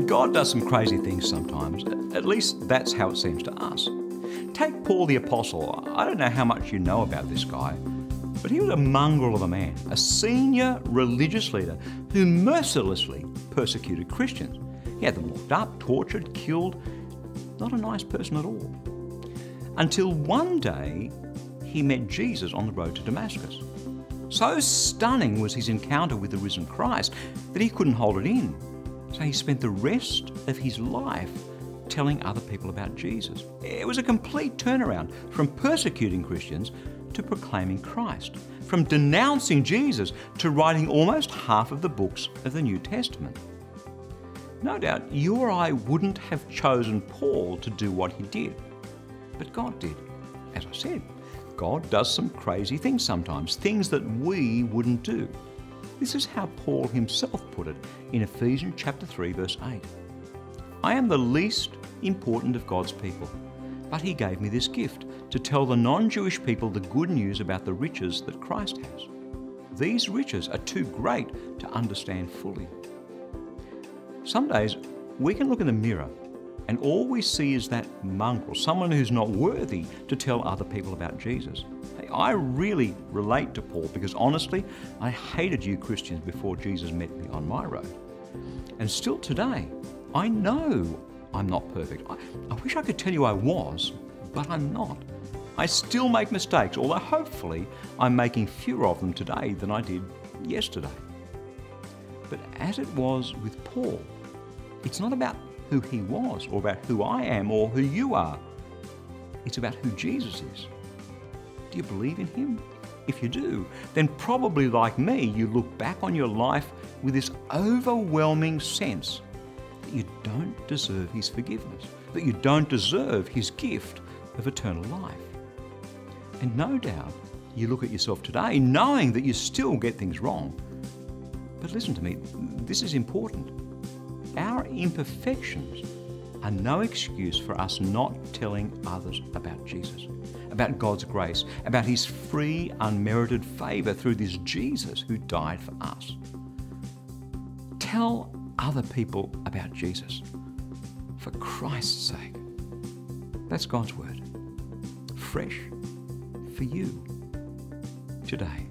God does some crazy things sometimes. At least that's how it seems to us. Take Paul the Apostle. I don't know how much you know about this guy, but he was a mongrel of a man, a senior religious leader who mercilessly persecuted Christians. He had them locked up, tortured, killed. Not a nice person at all. Until one day, he met Jesus on the road to Damascus. So stunning was his encounter with the risen Christ that he couldn't hold it in. So he spent the rest of his life telling other people about Jesus. It was a complete turnaround from persecuting Christians to proclaiming Christ, from denouncing Jesus to writing almost half of the books of the New Testament. No doubt you or I wouldn't have chosen Paul to do what he did, but God did. As I said, God does some crazy things sometimes, things that we wouldn't do. This is how Paul himself put it in Ephesians chapter 3, verse 8. I am the least important of God's people, but he gave me this gift to tell the non-Jewish people the good news about the riches that Christ has. These riches are too great to understand fully. Some days we can look in the mirror and all we see is that mongrel, someone who's not worthy to tell other people about Jesus. Hey, I really relate to Paul because honestly, I hated you Christians before Jesus met me on my road. And still today, I know I'm not perfect. I wish I could tell you I was, but I'm not. I still make mistakes, although hopefully I'm making fewer of them today than I did yesterday. But as it was with Paul, it's not about who he was or about who I am or who you are. It's about who Jesus is. Do you believe in him? If you do, then probably like me, you look back on your life with this overwhelming sense that you don't deserve his forgiveness, that you don't deserve his gift of eternal life. And no doubt you look at yourself today knowing that you still get things wrong. But listen to me, this is important. Our imperfections are no excuse for us not telling others about Jesus, about God's grace, about his free, unmerited favour through this Jesus who died for us. Tell other people about Jesus, for Christ's sake. That's God's word, fresh for you today.